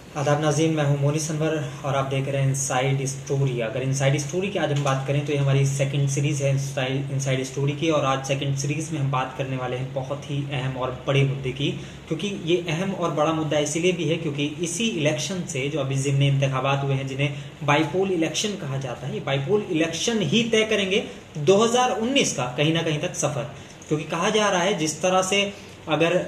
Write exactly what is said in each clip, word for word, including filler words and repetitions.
आदाब नाज़रीन, मैं हूं मोनिस अनवर और आप देख रहे हैं इनसाइड स्टोरी। अगर इनसाइड स्टोरी की आज हम बात करें तो ये हमारी सेकंड सीरीज़ है इनसाइड स्टोरी की, और आज सेकंड सीरीज़ में हम बात करने वाले हैं बहुत ही अहम और बड़े मुद्दे की। क्योंकि ये अहम और बड़ा मुद्दा इसीलिए भी है क्योंकि इसी इलेक्शन से, जो अभी ज़िमनी इंतखाबात हुए हैं जिन्हें बाईपोल इलेक्शन कहा जाता है, ये बाईपोल इलेक्शन ही तय करेंगे दो हज़ार उन्नीस का कहीं ना कहीं तक सफ़र। क्योंकि कहा जा रहा है जिस तरह से अगर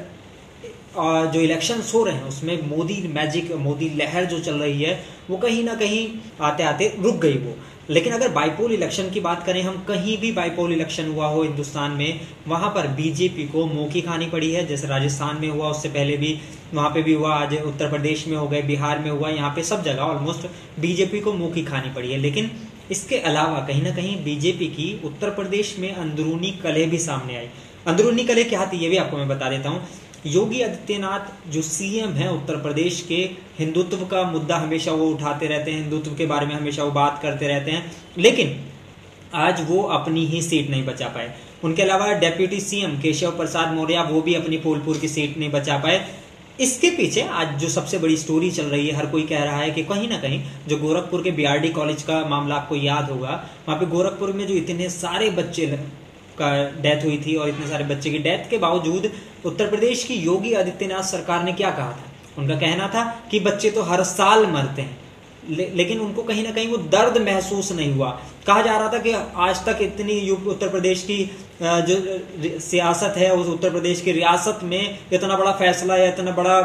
जो इलेक्शंस हो रहे हैं उसमें मोदी मैजिक, मोदी लहर जो चल रही है वो कहीं ना कहीं आते आते रुक गई वो। लेकिन अगर बाईपोल इलेक्शन की बात करें, हम कहीं भी बाईपोल इलेक्शन हुआ हो हिंदुस्तान में, वहां पर बीजेपी को मुंह की खानी पड़ी है। जैसे राजस्थान में हुआ, उससे पहले भी वहां पे भी हुआ, आज उत्तर प्रदेश में हो गए, बिहार में हुआ, यहाँ पे सब जगह ऑलमोस्ट बीजेपी को मुंह की खानी पड़ी है। लेकिन इसके अलावा कहीं ना कहीं बीजेपी की उत्तर प्रदेश में अंदरूनी कलह भी सामने आई। अंदरूनी कलह क्या थी ये भी आपको मैं बता देता हूँ। योगी आदित्यनाथ जो सीएम है उत्तर प्रदेश के, हिंदुत्व का मुद्दा हमेशा वो उठाते रहते हैं, हिंदुत्व के बारे में हमेशा वो बात करते रहते हैं, लेकिन आज वो अपनी ही सीट नहीं बचा पाए। उनके अलावा डेप्यूटी सीएम केशव प्रसाद मौर्य, वो भी अपनी फूलपुर की सीट नहीं बचा पाए। इसके पीछे आज जो सबसे बड़ी स्टोरी चल रही है, हर कोई कह रहा है कि कहीं ना कहीं जो गोरखपुर के बीआरडी कॉलेज का मामला आपको याद होगा, वहां पे गोरखपुर में जो इतने सारे बच्चे का डेथ हुई थी और इतने सारे बच्चे की डेथ के बावजूद उत्तर प्रदेश की योगी आदित्यनाथ सरकार ने क्या कहा था? उनका कहना था कि बच्चे तो हर साल मरते हैं, ले, लेकिन उनको कहीं ना कहीं वो दर्द महसूस नहीं हुआ। कहा जा रहा था कि आज तक इतनी उत्तर प्रदेश की जो सियासत है, उस उत्तर प्रदेश की रियासत में इतना बड़ा फैसला या इतना बड़ा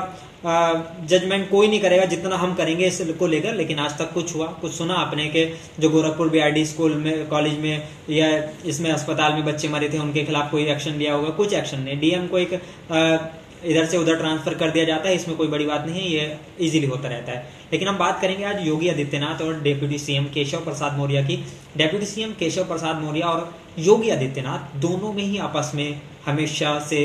जजमेंट कोई नहीं करेगा जितना हम करेंगे इसको लेकर। लेकिन आज तक कुछ हुआ, कुछ सुना आपने कि जो गोरखपुर बीआरडी स्कूल में, कॉलेज में या इसमें अस्पताल में बच्चे मरे थे उनके खिलाफ कोई एक्शन लिया होगा? कुछ एक्शन नहीं। डीएम को एक आ, इधर से उधर ट्रांसफर कर दिया जाता है, इसमें कोई बड़ी बात नहीं है, ये इजीली होता रहता है। लेकिन हम बात करेंगे आज योगी आदित्यनाथ और डेप्यूटी सीएम केशव प्रसाद मौर्य की। डेप्यूटी सीएम केशव प्रसाद मौर्य और योगी आदित्यनाथ दोनों में ही आपस में हमेशा से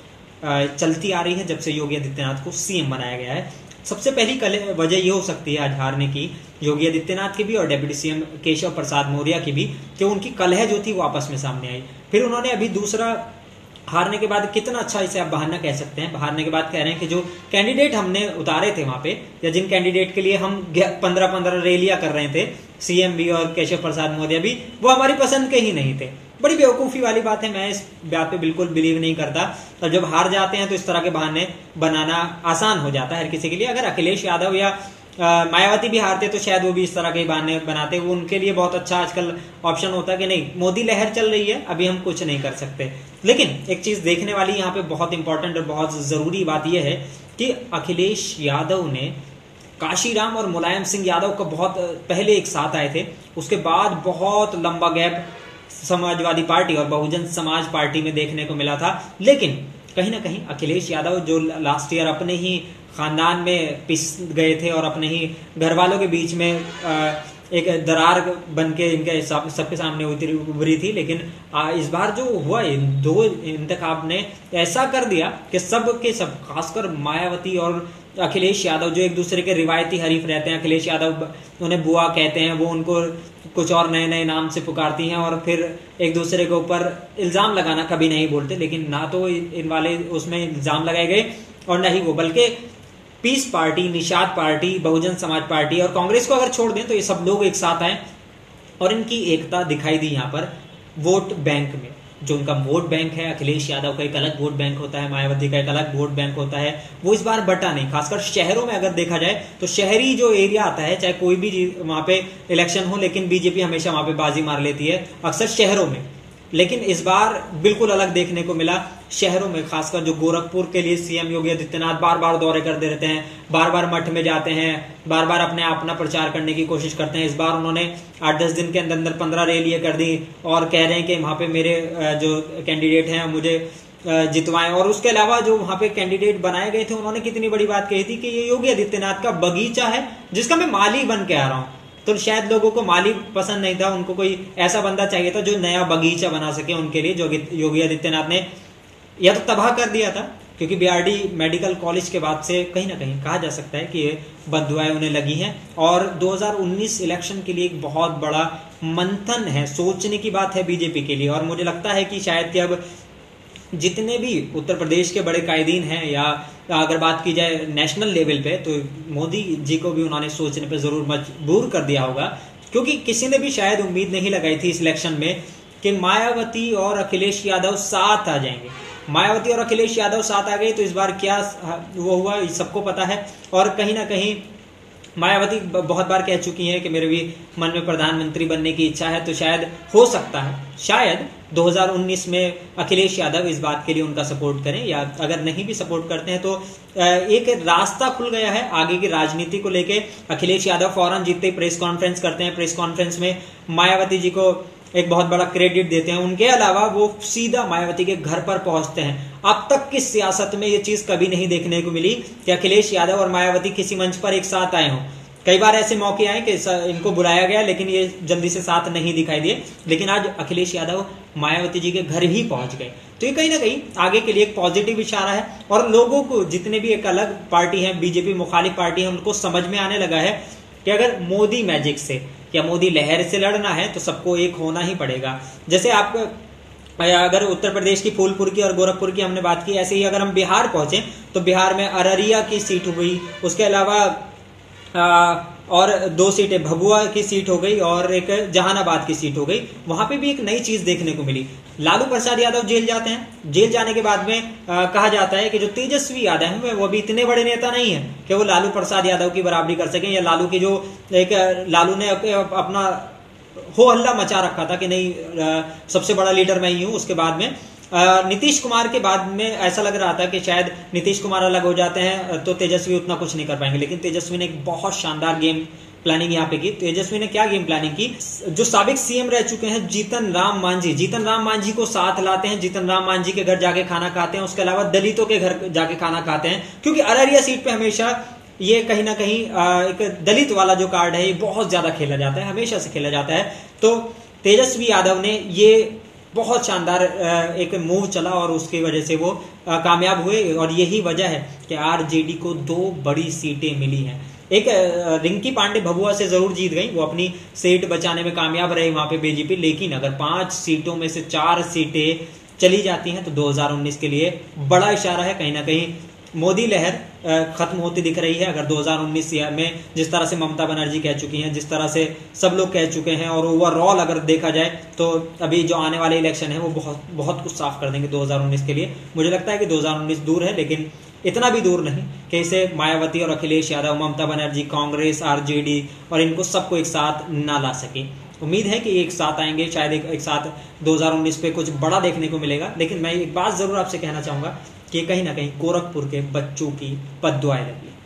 चलती आ रही है जब से योगी आदित्यनाथ को सीएम बनाया गया है। सबसे पहली वजह ये हो सकती है आज हारने की योगी आदित्यनाथ की भी और डेप्यूटी सीएम केशव प्रसाद मौर्य की भी, कि उनकी कलह जो थी वो आपस में सामने आई। फिर उन्होंने अभी दूसरा, हारने के बाद कितना अच्छा इसे आप बहाना कह सकते हैं, हारने के बाद कह रहे हैं कि जो कैंडिडेट हमने उतारे थे वहां पे, या जिन कैंडिडेट के लिए हम पंद्रह पंद्रह रैलियां कर रहे थे, सीएम भी और केशव प्रसाद मौर्य भी, वो हमारी पसंद के ही नहीं थे। बड़ी बेवकूफी वाली बात है, मैं इस बात पे बिल्कुल बिलीव नहीं करता। और जब हार जाते हैं तो इस तरह के बहाने बनाना आसान हो जाता है हर किसी के लिए। अगर अखिलेश यादव या मायावती भी हारते तो शायद वो भी इस तरह के बहाने बनाते, वो उनके लिए बहुत अच्छा आजकल ऑप्शन होता है कि नहीं, मोदी लहर चल रही है, अभी हम कुछ नहीं कर सकते। लेकिन एक चीज देखने वाली यहाँ पे बहुत इंपॉर्टेंट और बहुत जरूरी बात यह है कि अखिलेश यादव ने काशीराम और मुलायम सिंह यादव का बहुत पहले एक साथ आए थे, उसके बाद बहुत लंबा गैप समाजवादी पार्टी और बहुजन समाज पार्टी में देखने को मिला था। लेकिन कहीं ना कहीं अखिलेश यादव जो लास्ट ईयर अपने ही खानदान में पिस गए थे और अपने ही घर वालों के बीच में एक दरार बन के इनके सबके सामने उभरी थी, लेकिन इस बार जो हुआ दो इंतखाब ने ऐसा कर दिया कि सब के सब, खासकर मायावती और अखिलेश यादव जो एक दूसरे के रिवायती हरीफ रहते हैं, अखिलेश यादव उन्हें बुआ कहते हैं, वो उनको कुछ और नए नए नाम से पुकारती हैं और फिर एक दूसरे के ऊपर इल्जाम लगाना कभी नहीं बोलते। लेकिन ना तो इन वाले उसमें इल्जाम लगाए गए और ना ही वो, बल्कि Peace Party, Nishad Party, Bahujan Samaj Party और कांग्रेस को अगर छोड़ दें तो ये सब लोग एक साथ आए और इनकी एकता दिखाई दी यहाँ पर वोट बैंक में। जो उनका वोट बैंक है, अखिलेश यादव का एक अलग वोट बैंक होता है, मायावती का एक अलग वोट बैंक होता है, वो इस बार बटा नहीं। खासकर शहरों में अगर देखा जाए तो शहरी जो एरिया आता है, चाहे कोई भी वहां पे इलेक्शन हो, लेकिन बीजेपी हमेशा वहां पे बाजी मार लेती है अक्सर शहरों में। लेकिन इस बार बिल्कुल अलग देखने को मिला शहरों में, खासकर जो गोरखपुर के लिए सीएम योगी आदित्यनाथ बार बार दौरे करते रहते हैं, बार बार मठ में जाते हैं, बार बार अपने अपना प्रचार करने की कोशिश करते हैं। इस बार उन्होंने आठ दस दिन के अंदर अंदर पंद्रह रैलियां कर दी और कह रहे हैं कि वहां पे मेरे जो कैंडिडेट हैं मुझे जितवाएं। और उसके अलावा जो वहां पे कैंडिडेट बनाए गए थे, उन्होंने कितनी बड़ी बात कही थी कि ये योगी आदित्यनाथ का बगीचा है जिसका मैं माली बन के आ रहा हूं। तो शायद लोगों को माली पसंद नहीं था, उनको कोई ऐसा बंदा चाहिए था जो नया बगीचा बना सके उनके लिए, जो योगी आदित्यनाथ ने या तो तबाह कर दिया था। क्योंकि बीआरडी मेडिकल कॉलेज के बाद से कहीं ना कहीं कहा जा सकता है कि ये बददुआएं उन्हें लगी हैं और दो हज़ार उन्नीस इलेक्शन के लिए एक बहुत बड़ा मंथन है, सोचने की बात है बीजेपी के लिए। और मुझे लगता है कि शायद कि अब जितने भी उत्तर प्रदेश के बड़े कायदीन हैं या अगर बात की जाए नेशनल लेवल पे, तो मोदी जी को भी उन्होंने सोचने पे जरूर मजबूर कर दिया होगा, क्योंकि किसी ने भी शायद उम्मीद नहीं लगाई थी इस इलेक्शन में कि मायावती और अखिलेश यादव साथ आ जाएंगे। मायावती और अखिलेश यादव साथ आ गए तो इस बार क्या वो हुआ सबको पता है। और कहीं ना कहीं मायावती बहुत बार कह चुकी हैं कि मेरे भी मन में प्रधानमंत्री बनने की इच्छा है, तो शायद हो सकता है शायद दो हज़ार उन्नीस में अखिलेश यादव इस बात के लिए उनका सपोर्ट करें, या अगर नहीं भी सपोर्ट करते हैं तो एक रास्ता खुल गया है आगे की राजनीति को लेके। अखिलेश यादव फौरन जीतते ही प्रेस कॉन्फ्रेंस करते हैं, प्रेस कॉन्फ्रेंस में मायावती जी को एक बहुत बड़ा क्रेडिट देते हैं, उनके अलावा वो सीधा मायावती के घर पर पहुंचते हैं। अब तक की सियासत में ये चीज कभी नहीं देखने को मिली कि अखिलेश यादव और मायावती किसी मंच पर एक साथ आए हों। कई बार ऐसे मौके आए कि इनको बुलाया गया लेकिन ये जल्दी से साथ नहीं दिखाई दिए, लेकिन आज अखिलेश यादव मायावती जी के घर ही पहुंच गए। तो ये कहीं ना कहीं आगे के लिए एक पॉजिटिव इशारा है, और लोगों को जितने भी एक अलग पार्टी है, बीजेपी मुखालिफ पार्टी है, उनको समझ में आने लगा है कि अगर मोदी मैजिक से या मोदी लहर से लड़ना है तो सबको एक होना ही पड़ेगा। जैसे आप अगर उत्तर प्रदेश की फूलपुर की और गोरखपुर की हमने बात की, ऐसे ही अगर हम बिहार पहुंचे तो बिहार में अररिया की सीट हो गई, उसके अलावा आ, और दो सीटें भभुआ की सीट हो गई और एक जहानाबाद की सीट हो गई। वहां पे भी एक नई चीज देखने को मिली। लालू प्रसाद यादव जेल जाते हैं, जेल जाने के बाद में आ, कहा जाता है कि जो तेजस्वी यादव है वो भी इतने बड़े नेता नहीं है कि वो लालू प्रसाद यादव की बराबरी कर सकें, या लालू की जो एक लालू ने अपना हो हल्ला मचा रखा था कि नहीं सबसे बड़ा लीडर मैं ही हूं। उसके बाद में नीतीश कुमार के बाद में ऐसा लग रहा था कि शायद नीतीश कुमार अलग हो जाते हैं तो तेजस्वी उतना कुछ नहीं कर पाएंगे, लेकिन तेजस्वी ने एक बहुत शानदार गेम प्लानिंग यहाँ पे की। तेजस्वी ने क्या गेम प्लानिंग की, जो साबिक सीएम रह चुके हैं जीतन राम मांझी, जीतन राम मांझी को साथ लाते हैं, जीतन राम मांझी के घर जाके खाना खाते हैं, उसके अलावा दलितों के घर जाके खाना खाते हैं, क्योंकि अररिया सीट पे हमेशा ये कहीं ना कहीं एक दलित वाला जो कार्ड है ये बहुत ज्यादा खेला जाता है, हमेशा से खेला जाता है। तो तेजस्वी यादव ने ये बहुत शानदार एक मूव चला और उसकी वजह से वो कामयाब हुए, और यही वजह है कि आरजेडी को दो बड़ी सीटें मिली हैं। एक रिंकी पांडे भभुआ से जरूर जीत गई, वो अपनी सीट बचाने में कामयाब रहे वहां पे बीजेपी, लेकिन अगर पांच सीटों में से चार सीटें चली जाती हैं तो दो हज़ार उन्नीस के लिए बड़ा इशारा है। कहीं ना कहीं मोदी लहर खत्म होती दिख रही है। अगर दो हज़ार उन्नीस में जिस तरह से ममता बनर्जी कह चुकी हैं, जिस तरह से सब लोग कह चुके हैं, और ओवरऑल अगर देखा जाए तो अभी जो आने वाले इलेक्शन है वो बहुत बहुत कुछ साफ कर देंगे दो हज़ार उन्नीस के लिए। मुझे लगता है कि दो हज़ार उन्नीस दूर है, लेकिन इतना भी दूर नहीं कि इसे मायावती और अखिलेश यादव, ममता बनर्जी, कांग्रेस, आरजेडी और इनको सबको एक साथ ना ला सके। उम्मीद है कि एक साथ आएंगे, शायद एक, एक साथ दो हज़ार उन्नीस पे कुछ बड़ा देखने को मिलेगा। लेकिन मैं एक बात जरूर आपसे कहना चाहूंगा कि कहीं ना कहीं गोरखपुर के बच्चों की बद्दुआएं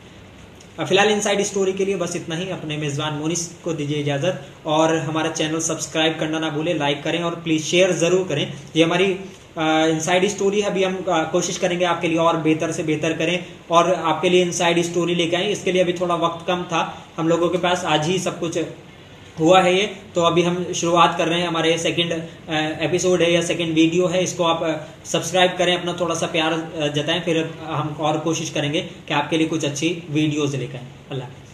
लगी। फिलहाल इनसाइड स्टोरी के लिए बस इतना ही। अपने मेजबान मोनिस को दीजिए इजाजत, और हमारा चैनल सब्सक्राइब करना ना भूलें, लाइक करें और प्लीज शेयर जरूर करें। ये हमारी इनसाइड स्टोरी है, अभी हम आ, कोशिश करेंगे आपके लिए और बेहतर से बेहतर करें और आपके लिए इनसाइड स्टोरी लेके आए। इसके लिए अभी थोड़ा वक्त कम था हम लोगों के पास, आज ही सब कुछ हुआ है ये, तो अभी हम शुरुआत कर रहे हैं। हमारे सेकंड एपिसोड है या सेकंड वीडियो है, इसको आप सब्सक्राइब करें, अपना थोड़ा सा प्यार जताएं, फिर हम और कोशिश करेंगे कि आपके लिए कुछ अच्छी वीडियोज लेकर आएं। अल्लाह।